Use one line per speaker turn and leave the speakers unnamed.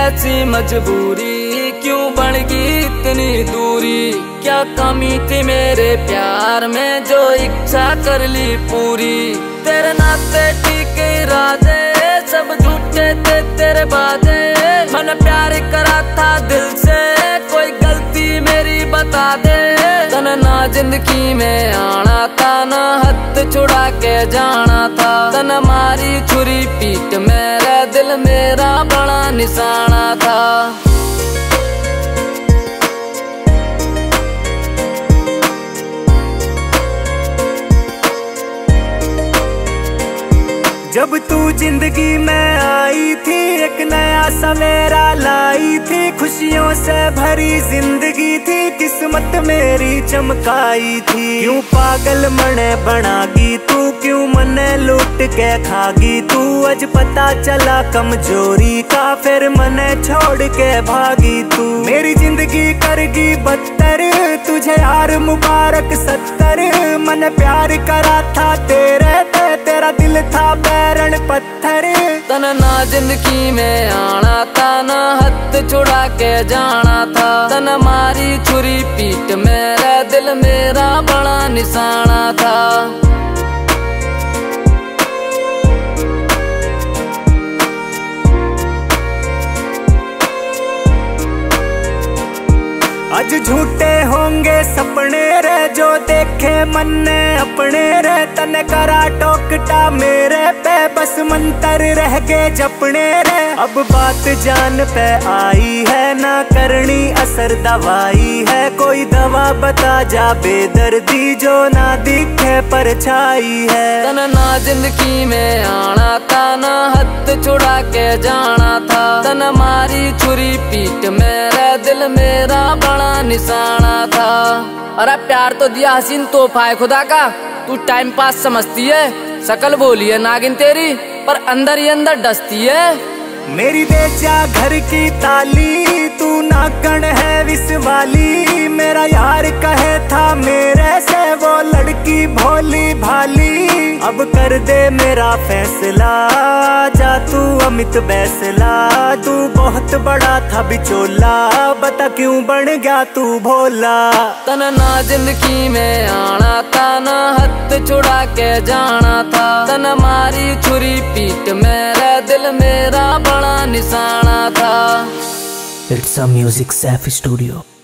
ऐसी मजबूरी, क्यों बढ़ गई इतनी दूरी। क्या कमी थी मेरे प्यार में जो इच्छा कर ली पूरी। तेरे नाते ठीक इरादे सब झूठे थे तेरे वादे। मैंने प्यार करा था दिल से, कोई गलती मेरी बता दे। तन ना जिंदगी में आना था, ना हद छुड़ा के जाना था। तन मारी छुरी पीट मेरा दिल मेरा बड़ा निशाना था।
जब तू जिंदगी में आई थी, एक नया सवेरा लाई थी। खुशियों से भरी जिंदगी थी, किस्मत मेरी चमकाई थी। क्यों पागल मने बनागी तू, क्यों मने लूट के खागी तू। आज पता चला कमजोरी का, फिर मने छोड़ के भागी तू। मेरी जिंदगी करगी बदतर, तुझे यार मुबारक 70। मन प्यार करा था तेरे ते, तेरा दिल था बैरण पत्थर।
तन ना जिंदगी में आना था, ना हद छुड़ा के जाना था। तन मारी छुरी पीट मेरा दिल मेरा बड़ा निशाना था।
आज झूठे होंगे सपने रे, जो देखे मन ने अपने रे। तने करा टोकटा मेरे पे, बस मंतर रह गए जपने रे। अब बात जान पे आई है, ना करनी असर दवाई है। कोई दवा बता जा बेदर्दी, जो ना दिखे परछाई है।
तन ना जिंदगी में आना था, ना हद छुड़ा के जाना था। तन मारी छुरी पीट मेरा दिल मेरा बड़ा निशाना था। अरे प्यार तो दिया हसीन तोहफा है खुदा का, तू टाइम पास समझती है। शकल बोली है नागिन तेरी, पर अंदर ही अंदर डसती है।
मेरी दे जा घर की ताली, तू नागण है विश्वाली। मेरा यार कहे था मेरे से, वो लड़की भोली भाली। अब कर दे मेरा फैसला, जा तू अमित बैसला। तू बहुत बड़ा था बिचोला, बता क्यों बन गया तू भोला।
तन ना जिंदगी में आना था, ना हद छुड़ा के जाना था। तन मारी छुरी पीट मेरा दिल मेरा बड़ा निशाना था।
It's a Music Safi Studio.